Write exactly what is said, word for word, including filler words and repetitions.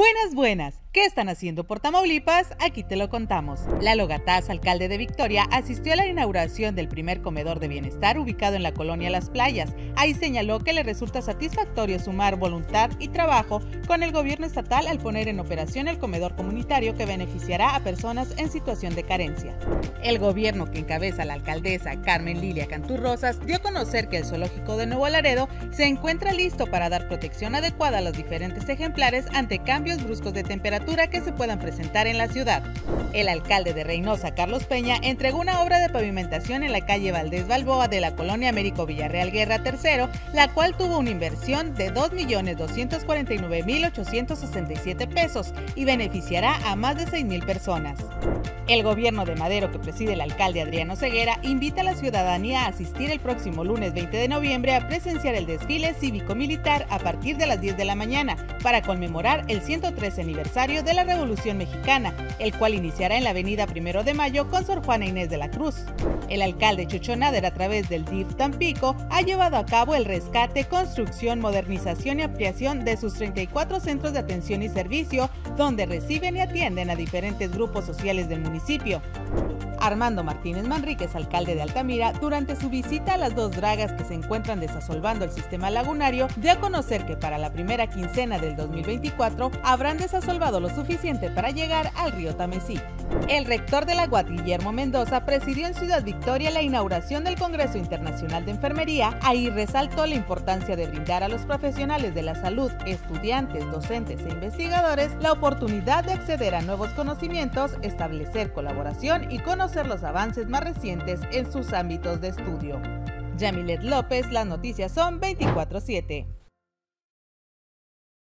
Buenas, buenas. ¿Qué están haciendo por Tamaulipas? Aquí te lo contamos. Lalo Gataz, alcalde de Victoria, asistió a la inauguración del primer comedor de bienestar ubicado en la colonia Las Playas. Ahí señaló que le resulta satisfactorio sumar voluntad y trabajo con el gobierno estatal al poner en operación el comedor comunitario que beneficiará a personas en situación de carencia. El gobierno que encabeza la alcaldesa Carmen Lilia Cantú Rosas dio a conocer que el zoológico de Nuevo Laredo se encuentra listo para dar protección adecuada a los diferentes ejemplares ante cambios bruscos de temperatura que se puedan presentar en la ciudad. El alcalde de Reynosa, Carlos Peña, entregó una obra de pavimentación en la calle Valdés Balboa de la colonia Américo Villarreal Guerra tercero, la cual tuvo una inversión de dos millones doscientos cuarenta y nueve mil ochocientos sesenta y siete pesos y beneficiará a más de seis mil personas. El gobierno de Madero, que preside el alcalde Adriano Ceguera, invita a la ciudadanía a asistir el próximo lunes veinte de noviembre a presenciar el desfile cívico-militar a partir de las diez de la mañana para conmemorar el ciento trece aniversario de la Revolución Mexicana, el cual iniciará en la avenida Primero de Mayo con Sor Juana Inés de la Cruz. El alcalde Chucho Nader, a través del D I F Tampico, ha llevado a cabo el rescate, construcción, modernización y ampliación de sus treinta y cuatro centros de atención y servicio, donde reciben y atienden a diferentes grupos sociales del municipio. Armando Martínez Manríquez, alcalde de Altamira, durante su visita a las dos dragas que se encuentran desasolvando el sistema lagunario, dio a conocer que para la primera quincena del dos mil veinticuatro habrán desasolvado lo suficiente para llegar al río Tamesí. El rector de la U A T, Guillermo Mendoza, presidió en Ciudad Victoria la inauguración del Congreso Internacional de Enfermería. Ahí resaltó la importancia de brindar a los profesionales de la salud, estudiantes, docentes e investigadores la oportunidad de acceder a nuevos conocimientos, establecer colaboración y conocer los avances más recientes en sus ámbitos de estudio. Yamilet López, las noticias son veinticuatro siete.